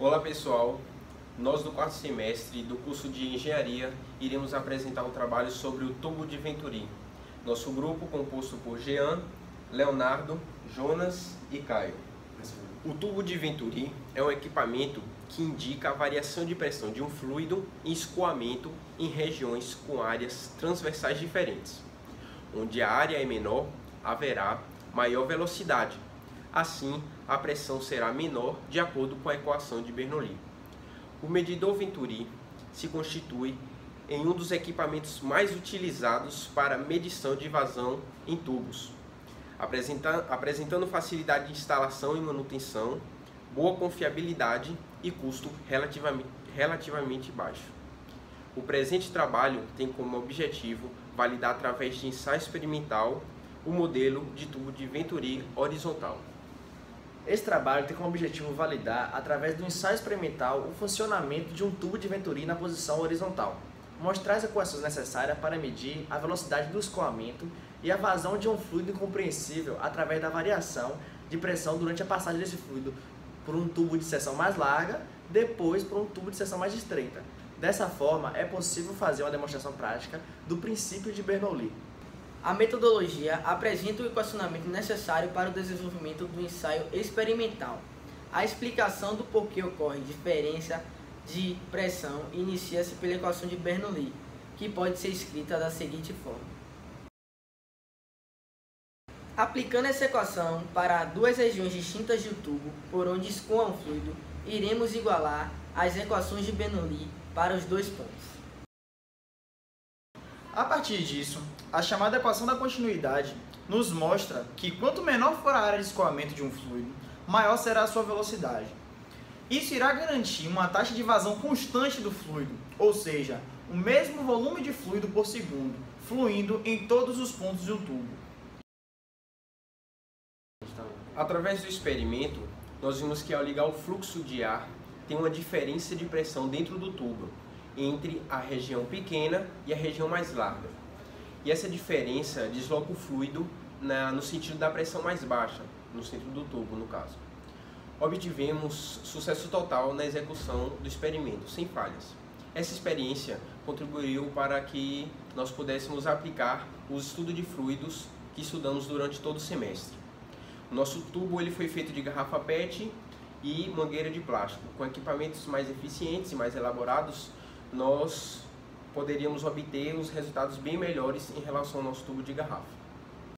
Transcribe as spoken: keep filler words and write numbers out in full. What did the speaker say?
Olá pessoal, nós do quarto semestre do curso de Engenharia iremos apresentar um trabalho sobre o tubo de Venturi. Nosso grupo composto por Jean, Leonardo, Jonas e Caio. O tubo de Venturi é um equipamento que indica a variação de pressão de um fluido em escoamento em regiões com áreas transversais diferentes. Onde a área é menor, haverá maior velocidade. Assim, a pressão será menor de acordo com a equação de Bernoulli. O medidor Venturi se constitui em um dos equipamentos mais utilizados para medição de vazão em tubos, apresentando, apresentando facilidade de instalação e manutenção, boa confiabilidade e custo relativamente, relativamente baixo. O presente trabalho tem como objetivo validar através de ensaio experimental o modelo de tubo de Venturi horizontal. Esse trabalho tem como objetivo validar, através do ensaio experimental, o funcionamento de um tubo de Venturi na posição horizontal, mostrar as equações necessárias para medir a velocidade do escoamento e a vazão de um fluido incompreensível através da variação de pressão durante a passagem desse fluido por um tubo de seção mais larga, depois por um tubo de seção mais estreita. Dessa forma, é possível fazer uma demonstração prática do princípio de Bernoulli. A metodologia apresenta o equacionamento necessário para o desenvolvimento do ensaio experimental. A explicação do porquê ocorre diferença de pressão inicia-se pela equação de Bernoulli, que pode ser escrita da seguinte forma. Aplicando essa equação para duas regiões distintas do tubo por onde escoa um fluido, iremos igualar as equações de Bernoulli para os dois pontos. A partir disso, a chamada equação da continuidade nos mostra que quanto menor for a área de escoamento de um fluido, maior será a sua velocidade. Isso irá garantir uma taxa de vazão constante do fluido, ou seja, o mesmo volume de fluido por segundo, fluindo em todos os pontos do tubo. Através do experimento, nós vimos que ao ligar o fluxo de ar, tem uma diferença de pressão dentro do tubo, entre a região pequena e a região mais larga. E essa diferença desloca o fluido na, no sentido da pressão mais baixa, no centro do tubo, no caso. Obtivemos sucesso total na execução do experimento, sem falhas. Essa experiência contribuiu para que nós pudéssemos aplicar os estudos de fluidos que estudamos durante todo o semestre. O nosso tubo ele foi feito de garrafa P E T e mangueira de plástico. Com equipamentos mais eficientes e mais elaborados, nós poderíamos obter os resultados bem melhores em relação ao nosso tubo de garrafa.